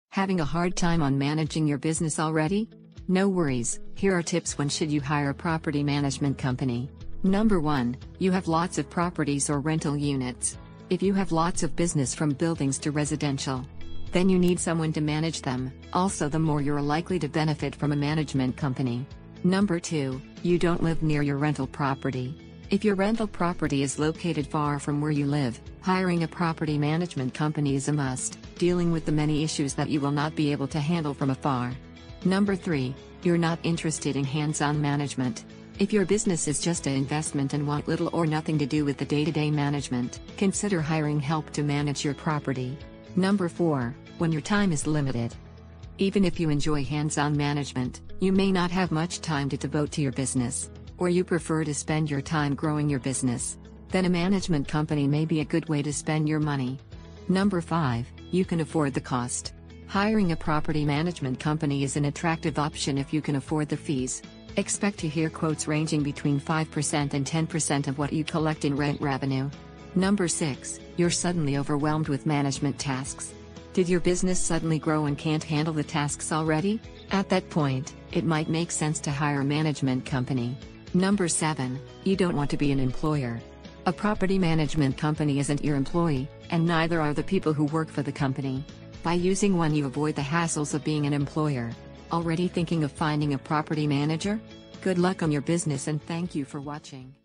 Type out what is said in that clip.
Having a hard time on managing your business already? No worries, here are tips when should you hire a property management company. Number 1, you have lots of properties or rental units. If you have lots of business from buildings to residential, then you need someone to manage them, also the more you're likely to benefit from a management company. Number 2, you don't live near your rental property. If your rental property is located far from where you live, hiring a property management company is a must, dealing with the many issues that you will not be able to handle from afar. Number 3, you're not interested in hands-on management. If your business is just an investment and want little or nothing to do with the day-to-day management, consider hiring help to manage your property. Number 4, when your time is limited. Even if you enjoy hands-on management, you may not have much time to devote to your business, or you prefer to spend your time growing your business. Then a management company may be a good way to spend your money. Number 5, you can afford the cost. Hiring a property management company is an attractive option if you can afford the fees. Expect to hear quotes ranging between 5% and 10% of what you collect in rent revenue. Number 6, you're suddenly overwhelmed with management tasks. Did your business suddenly grow and can't handle the tasks already? At that point, it might make sense to hire a management company. Number 7, you don't want to be an employer. A property management company isn't your employee, and neither are the people who work for the company. By using one, you avoid the hassles of being an employer. Already thinking of finding a property manager? Good luck on your business and thank you for watching.